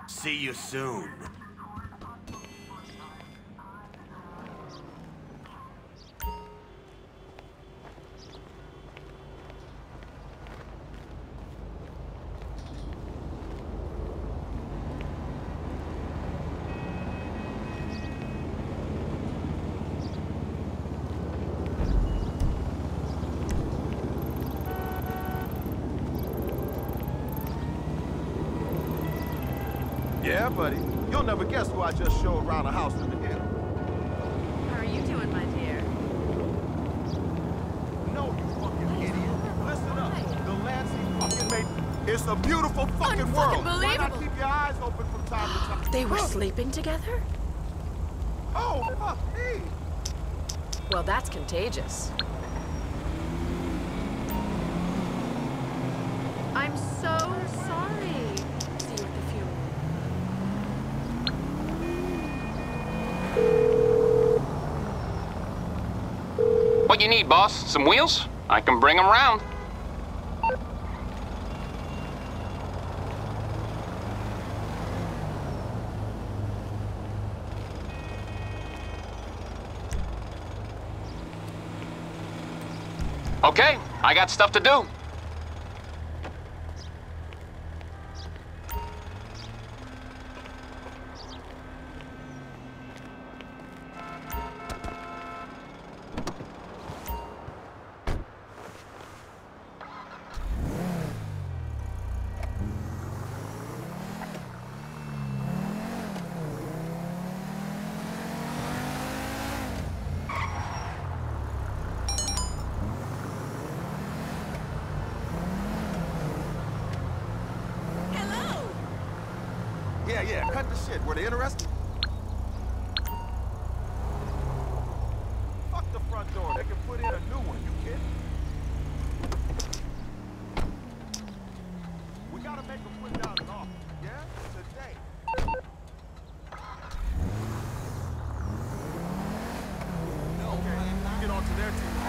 See you soon. Yeah, buddy. You'll never guess who I just showed around the house in the hill. How are you doing, my dear? No, you fucking idiot. Listen up. The Lansing fucking made... It's a beautiful fucking world. Why not keep your eyes open from time to time? They were sleeping together? Oh, fuck me. Well, that's contagious. I'm so sorry. See you at the funeral. What you need, boss? Some wheels? I can bring them round. Okay, I got stuff to do. Yeah, cut the shit. Were they interested? Fuck the front door. They can put in a new one. You kidding? We gotta make them put down an offer. Yeah? Today. Okay, you get onto their team.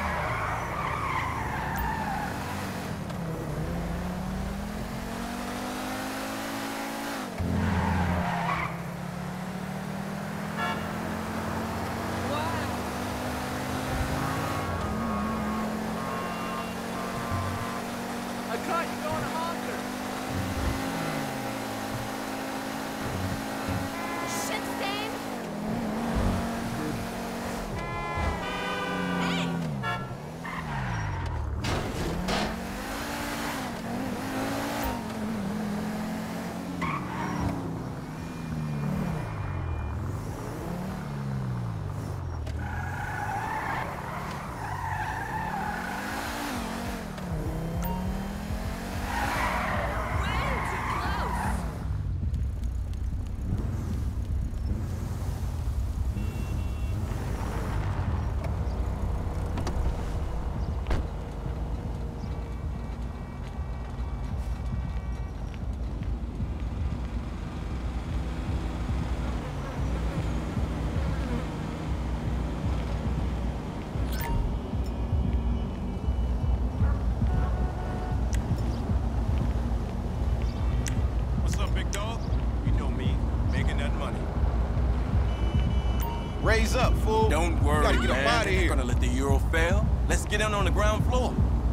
Raise up, fool. Don't worry, gotta get man. up out of here. Gonna let the Euro fail. Let's get in on the ground floor.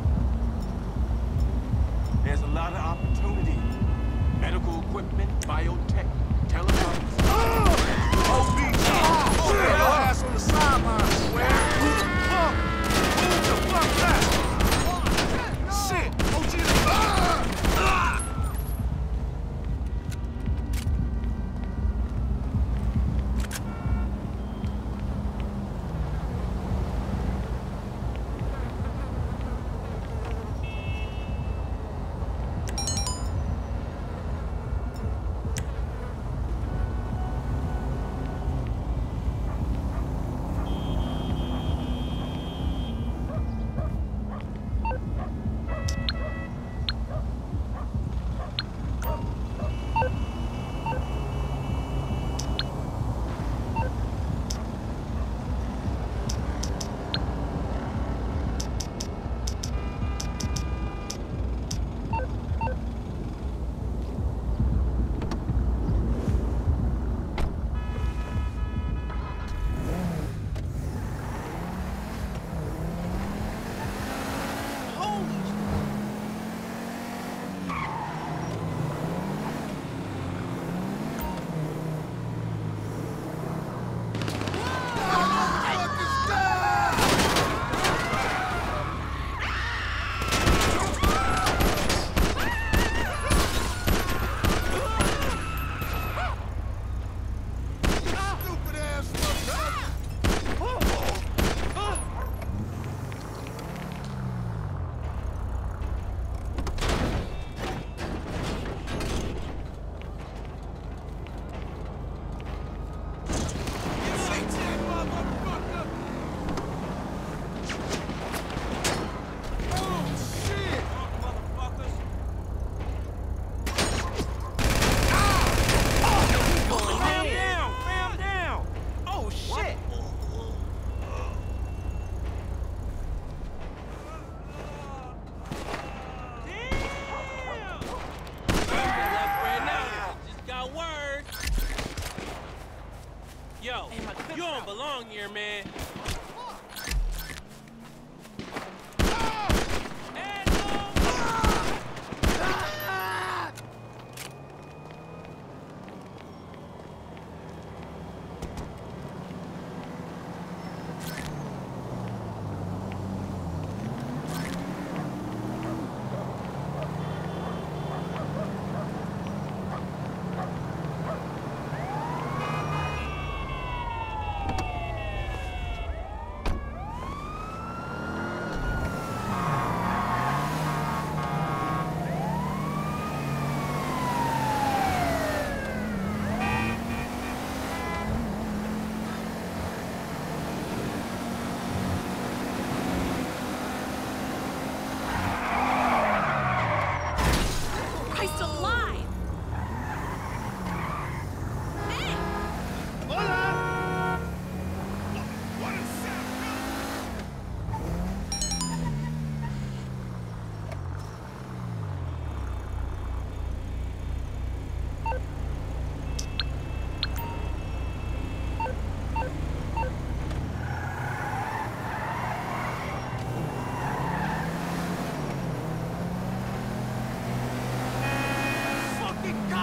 There's a lot of opportunity. Medical equipment, biotech, telecoms. Put your ass on the sideline, swear. Who the fuck that? Shit.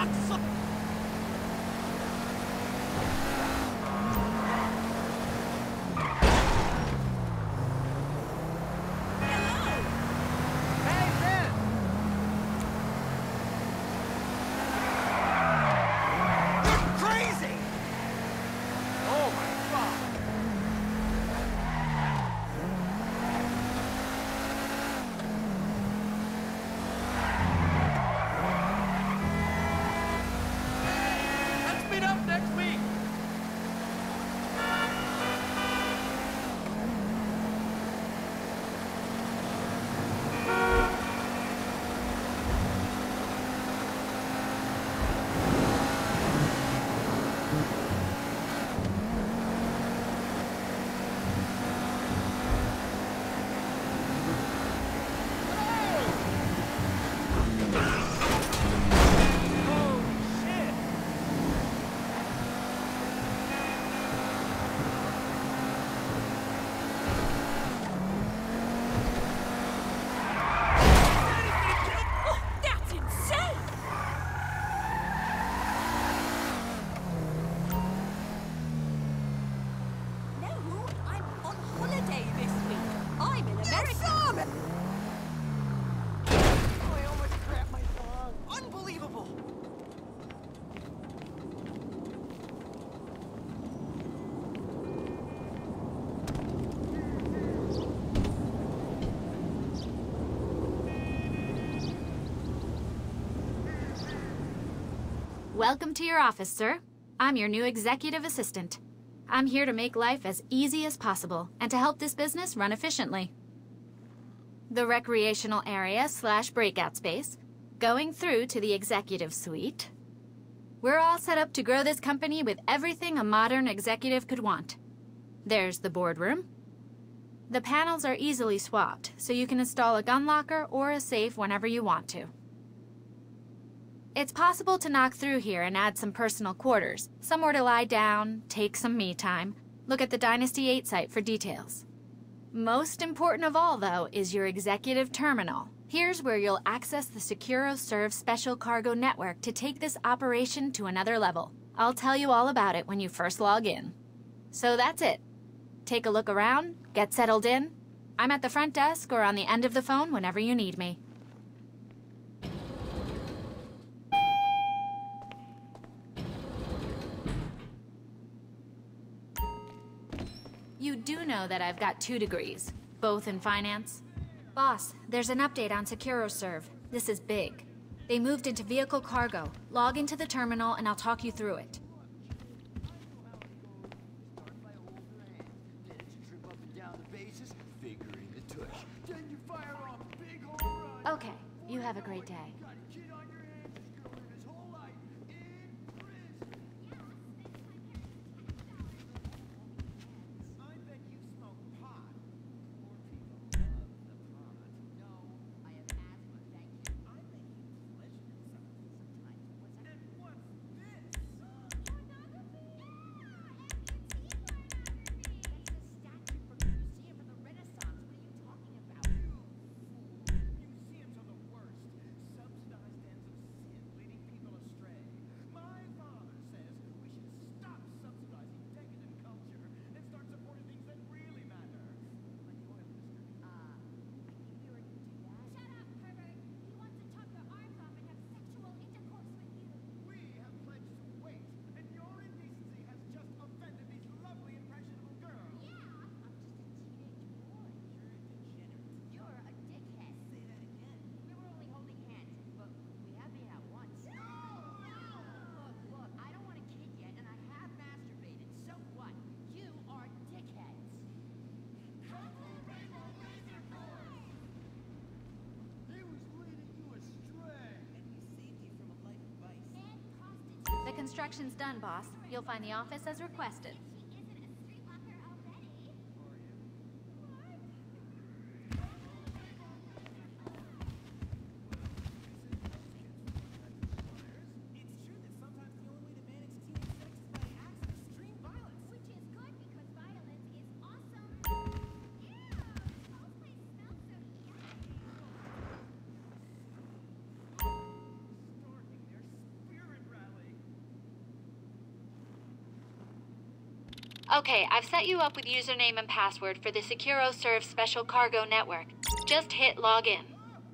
Welcome to your office, sir. I'm your new executive assistant. I'm here to make life as easy as possible and to help this business run efficiently. The recreational area / breakout space, going through to the executive suite. We're all set up to grow this company with everything a modern executive could want. There's the boardroom. The panels are easily swapped, so you can install a gun locker or a safe whenever you want to. It's possible to knock through here and add some personal quarters, somewhere to lie down, take some me time, look at the Dynasty 8 site for details. Most important of all, though, is your executive terminal. Here's where you'll access the SecuroServe Special Cargo Network to take this operation to another level. I'll tell you all about it when you first log in. So that's it. Take a look around, get settled in. I'm at the front desk or on the end of the phone whenever you need me. You do know that I've got 2 degrees, both in finance. Boss, there's an update on SecuroServe. This is big. They moved into vehicle cargo. Log into the terminal and I'll talk you through it. Okay, you have a great day. The construction's done, boss. You'll find the office as requested. Okay, I've set you up with username and password for the SecuroServe Special Cargo Network. Just hit login.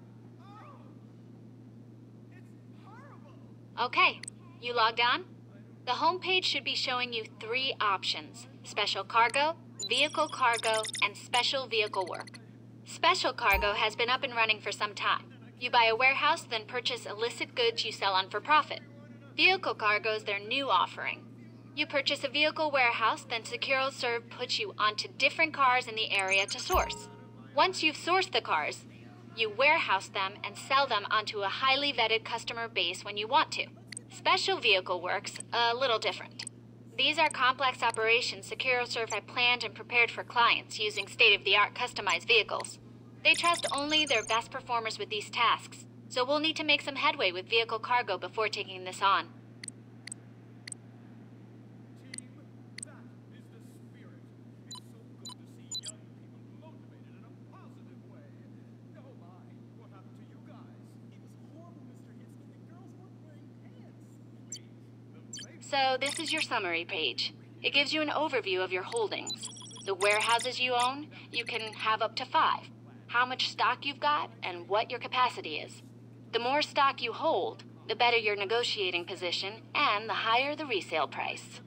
Okay, you logged on? The homepage should be showing you 3 options: Special Cargo, Vehicle Cargo, and Special Vehicle Work. Special Cargo has been up and running for some time. You buy a warehouse, then purchase illicit goods you sell on for profit. Vehicle Cargo is their new offering. You purchase a vehicle warehouse, then SecuroServe puts you onto different cars in the area to source. Once you've sourced the cars, you warehouse them and sell them onto a highly vetted customer base when you want to. Special Vehicle Works a little different. These are complex operations SecuroServe had planned and prepared for clients using state-of-the-art customized vehicles. They trust only their best performers with these tasks, so we'll need to make some headway with Vehicle Cargo before taking this on. So this is your summary page. It gives you an overview of your holdings. The warehouses you own, you can have up to 5. How much stock you've got, and what your capacity is. The more stock you hold, the better your negotiating position, and the higher the resale price.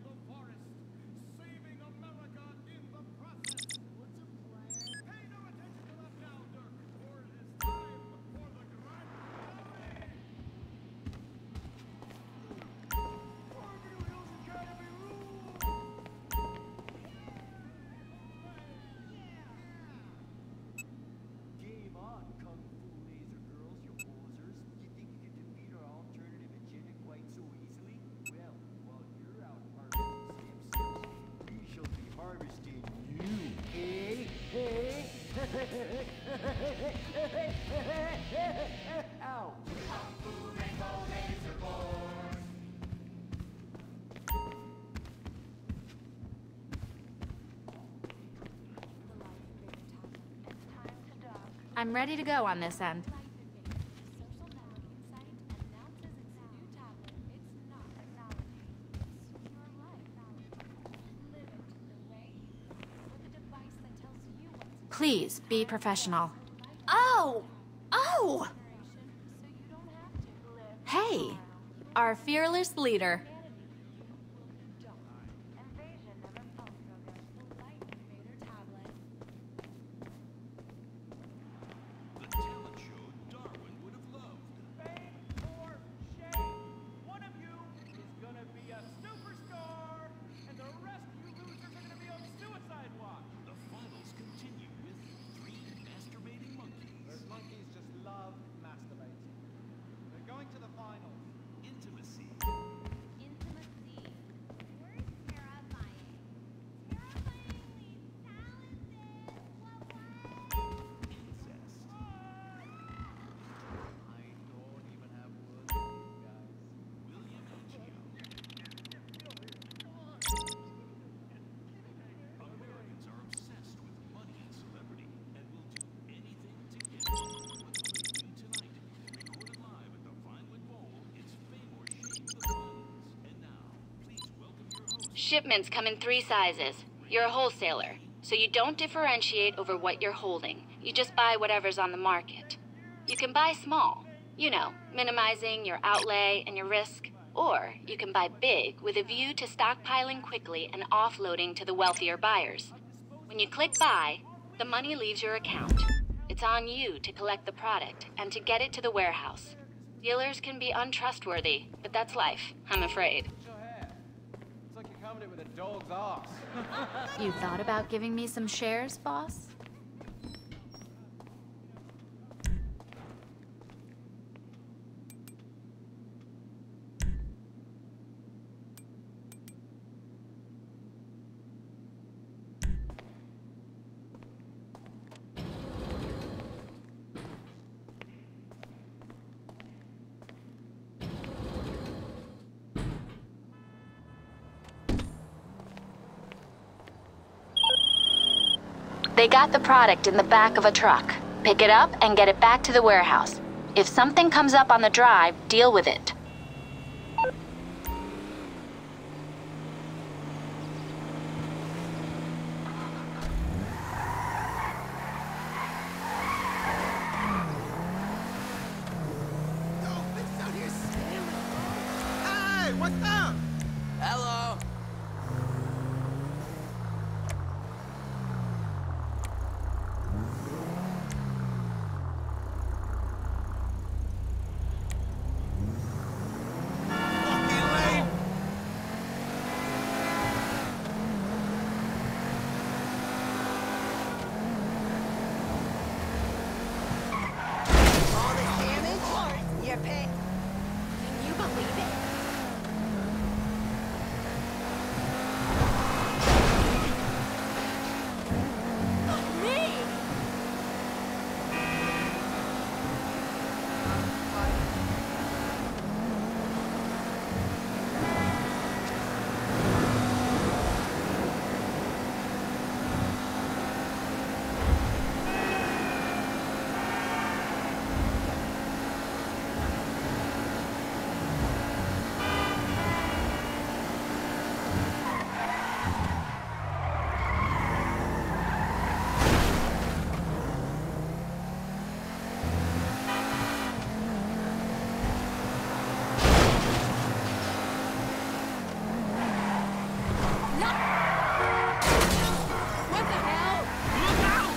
I'm ready to go on this end. Please, be professional. Oh! Oh! Hey, our fearless leader. Shipments come in 3 sizes. You're a wholesaler, so you don't differentiate over what you're holding. You just buy whatever's on the market. You can buy small, you know, minimizing your outlay and your risk. Or you can buy big with a view to stockpiling quickly and offloading to the wealthier buyers. When you click buy, the money leaves your account. It's on you to collect the product and to get it to the warehouse. Dealers can be untrustworthy, but that's life, I'm afraid. With a dog's ass. You thought about giving me some shares, boss? They got the product in the back of a truck. Pick it up and get it back to the warehouse. If something comes up on the drive, deal with it. What's up? Hello. Fucking lame. All this damage? You're paying. Can you believe it? Me! What the hell? Look out!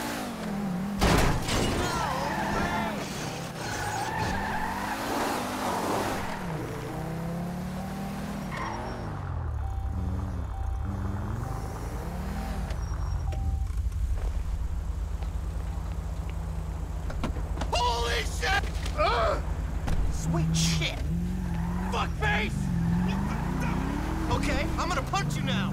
Holy shit! Ugh! Sweet shit. Fuck face! Okay, I'm gonna punch you now.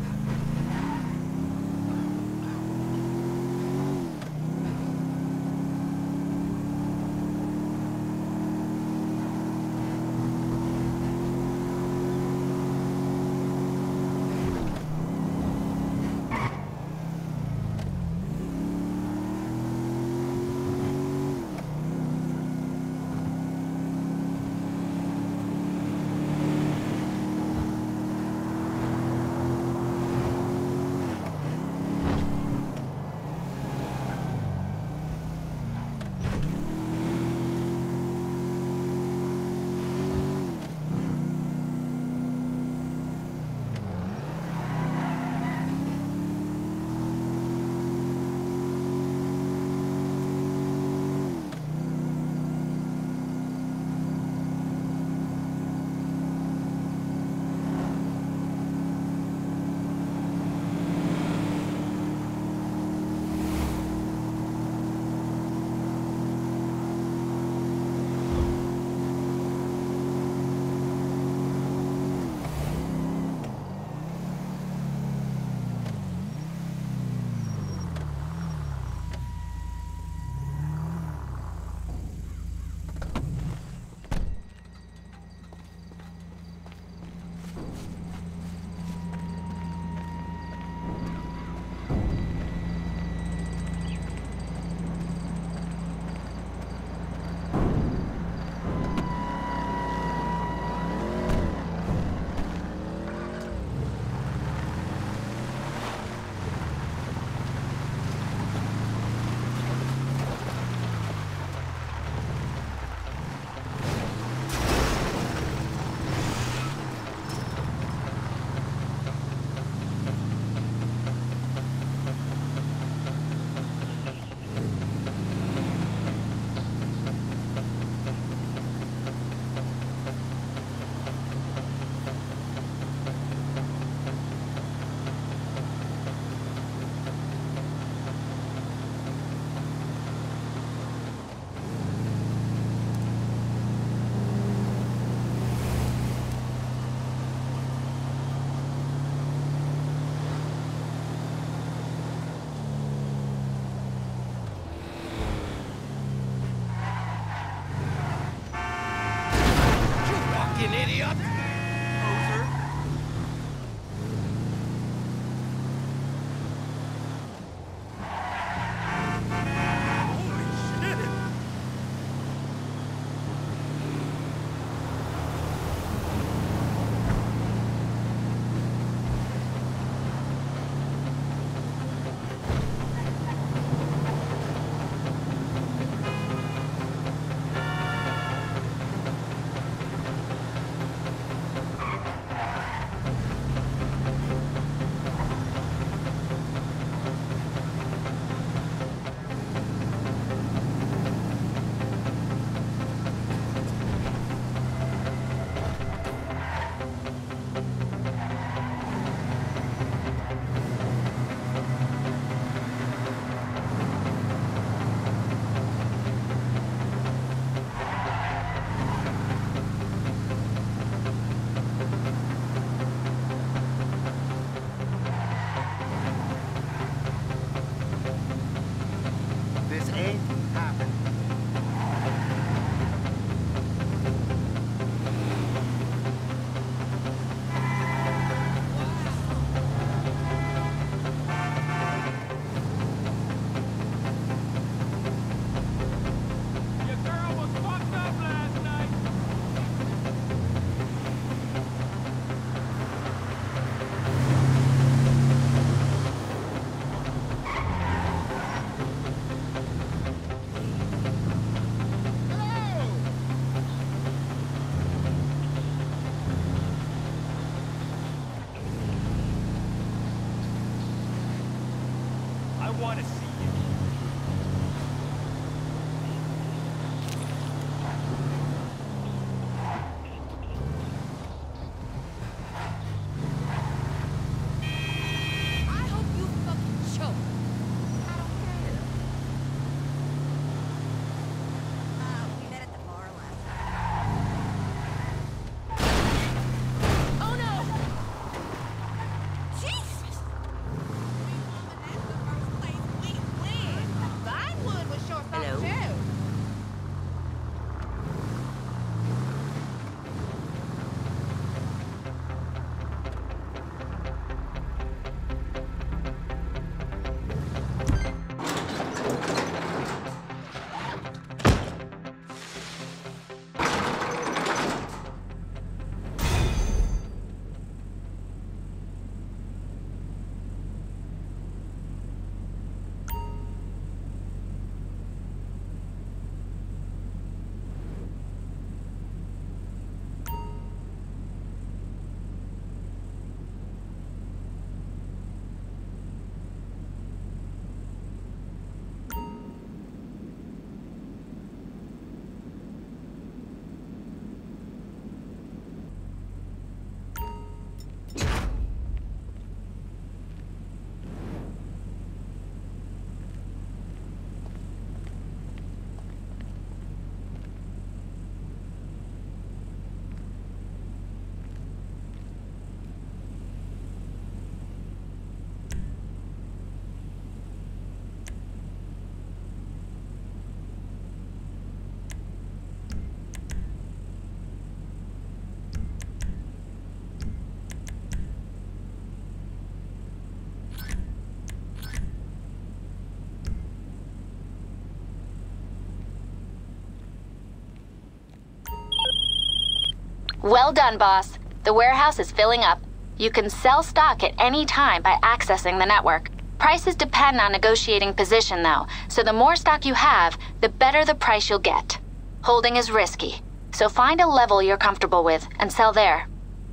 Well done, boss. The warehouse is filling up. You can sell stock at any time by accessing the network. Prices depend on negotiating position, though, so the more stock you have, the better the price you'll get. Holding is risky, so find a level you're comfortable with and sell there.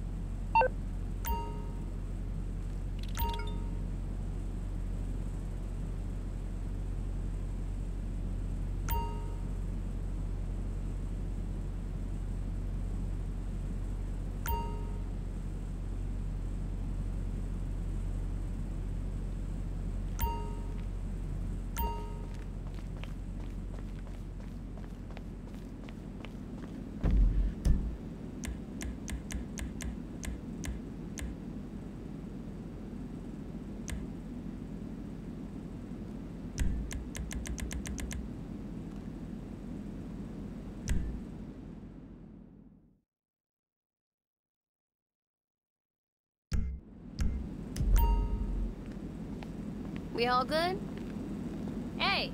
We all good? Hey!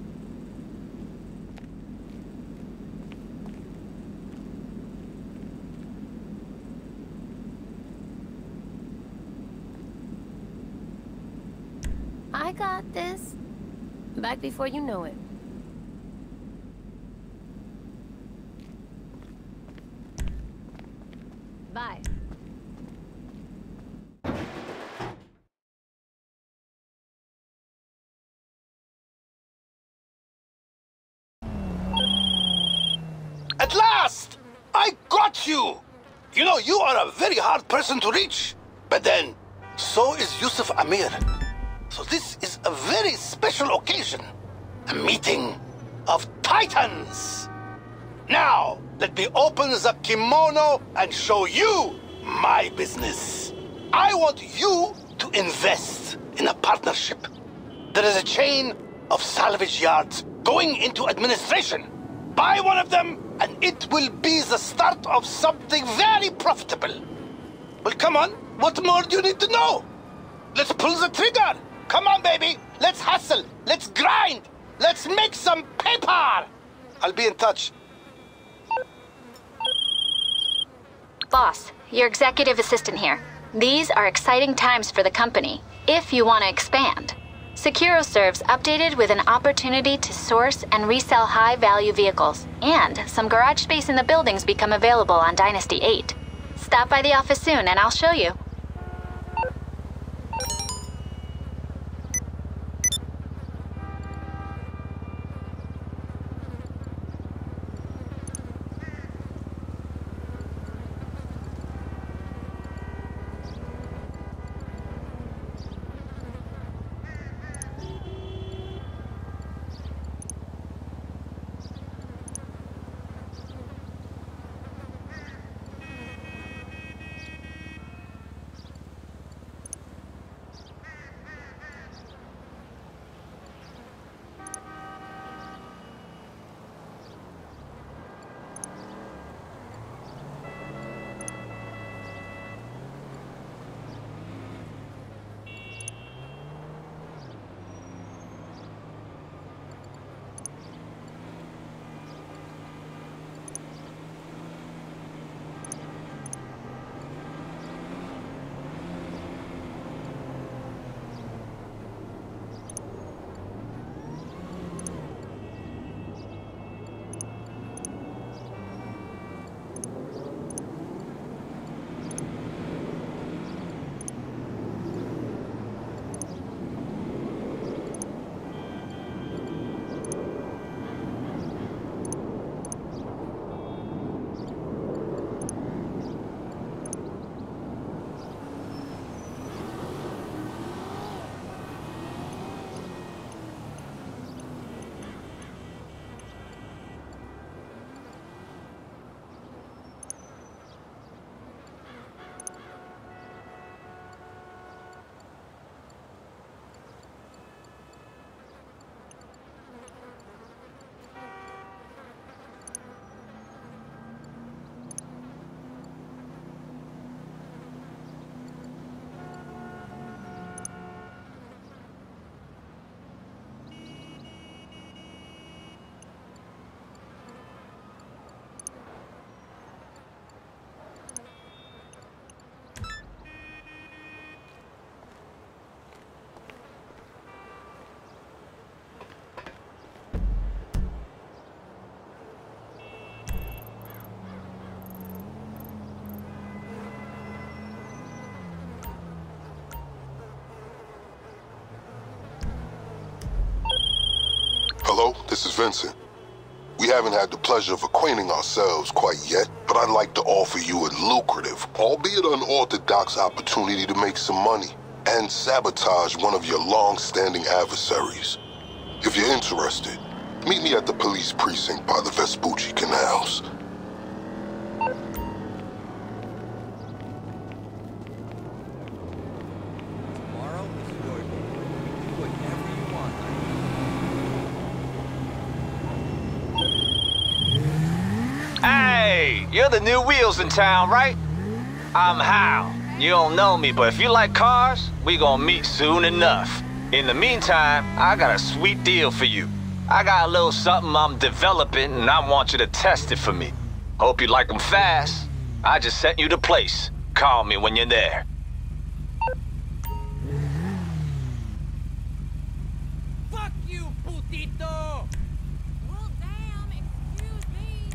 I got this. Back before you know it. Bye. At last! I got you! You know, you are a very hard person to reach. But then, so is Yusuf Amir. So this is a very special occasion. A meeting of titans. Now, let me open the kimono and show you my business. I want you to invest in a partnership. There is a chain of salvage yards going into administration. Buy one of them, and it will be the start of something very profitable. Well, come on. What more do you need to know? Let's pull the trigger. Come on, baby. Let's hustle. Let's grind. Let's make some paper. I'll be in touch. Boss, your executive assistant here. These are exciting times for the company, if you want to expand. SecuroServe's updated with an opportunity to source and resell high-value vehicles, and some garage space in the buildings become available on Dynasty 8. Stop by the office soon and I'll show you. Hello, this is Vincent. We haven't had the pleasure of acquainting ourselves quite yet, but I'd like to offer you a lucrative, albeit unorthodox opportunity to make some money and sabotage one of your long-standing adversaries. If you're interested, meet me at the police precinct by the Vespucci Canals. Tomorrow is your day. Do whatever you want. Hey, you're the new wheels in town, right? I'm Hal. You don't know me, but if you like cars, we gonna meet soon enough. In the meantime, I got a sweet deal for you. I got a little something I'm developing, and I want you to test it for me. Hope you like them fast. I just sent you the place. Call me when you're there. Fuck you, putito! Well, damn, excuse me.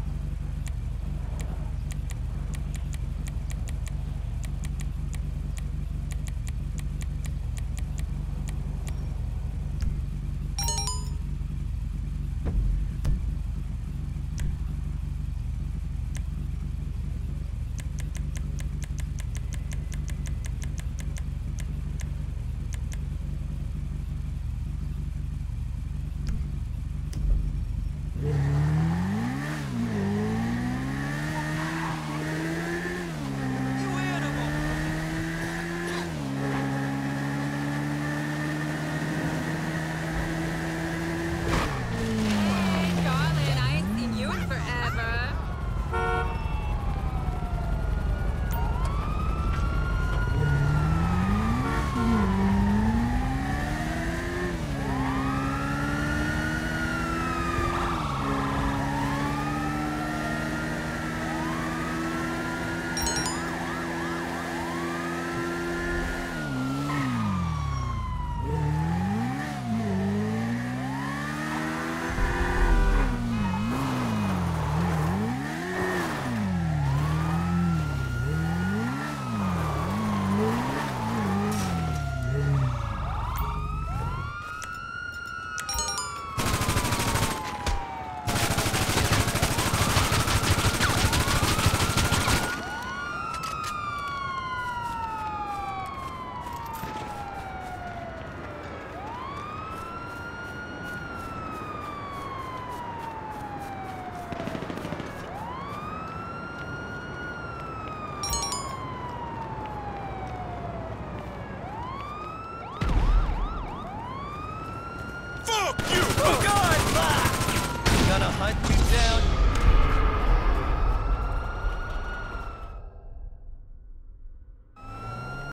Hey, darling, I ain't seen you in forever. Gonna hunt you down